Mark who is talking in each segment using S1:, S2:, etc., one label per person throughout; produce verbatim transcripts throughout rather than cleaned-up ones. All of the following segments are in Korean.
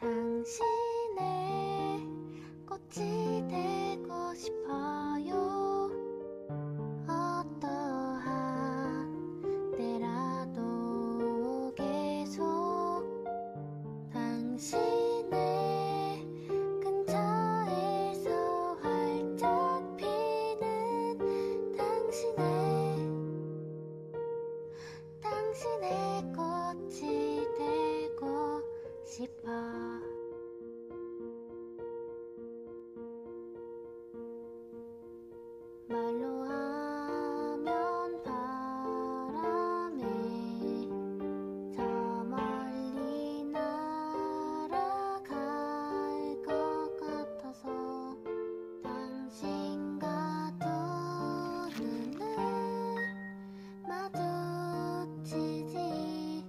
S1: 당신의 꽃이 되고 싶어요. 어떠한 때라도 계속 당신의 근처에서 활짝 피는 당신의 당신의 꽃이 되고 싶어. 말로 하면 바람에 저 멀리 날아갈 것 같아서 당신과 두 눈을 마주치지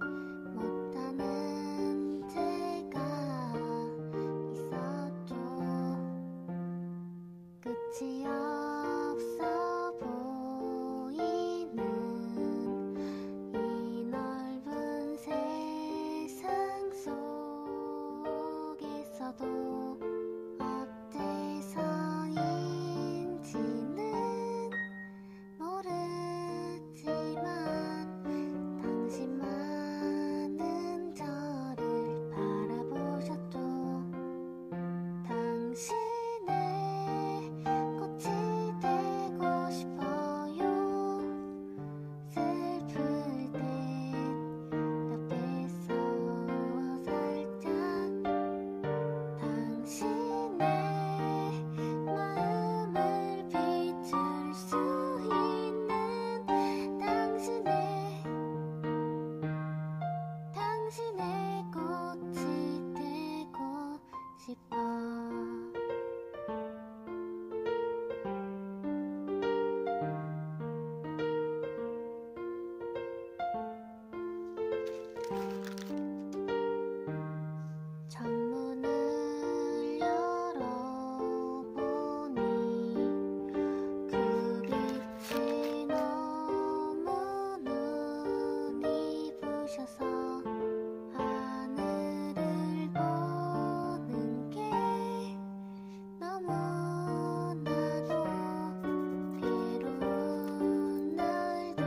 S1: 못하는 제가 있었죠. 끝이 없어 보이는 이 넓은 세상 속에서도 어째서인지는 모르지만 당신만은 저를 바라보셨죠. 당신의 꽃이 되고 싶어요. 슬플 땐 옆에서 살짝 당신의 마음을 비출 수 있는 당신의 당신의 꽃이 되고 싶어. 창문을 열어보니 그 빛이 너무 눈이 부셔서 하늘을 보는 게 너무나도 괴로운 날도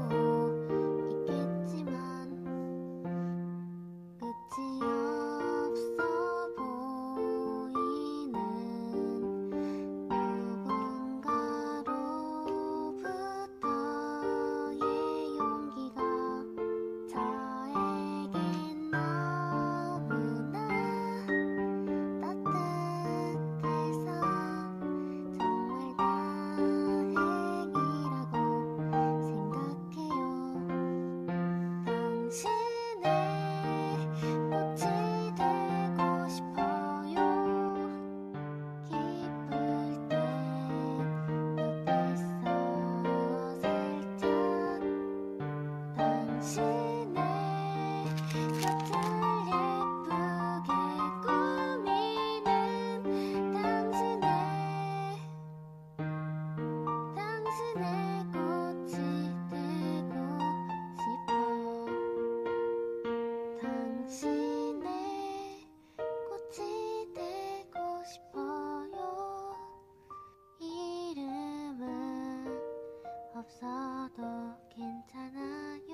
S1: 있겠지만 끝이 없어 보이는 누군가로부터의 용기가 저에겐 너무나 따뜻해서 정말 다행이라고 생각해요. 당신의 꽃이 되고 싶어요. 기쁠 땐 옆에서 살짝 당신의 곁을 예쁘게 꾸미는 당신의 당신의 꽃이 되고 싶어. 당신의 꽃이 되고 싶어요. 이름은 없어도 괜찮아요.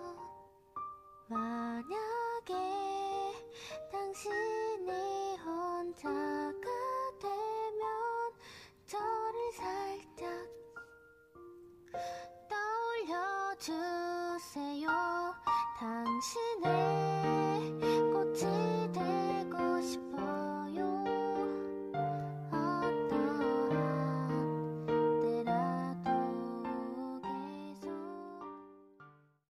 S1: 만약에 당신이 혼자가 되면 저를 살짝 떠올려주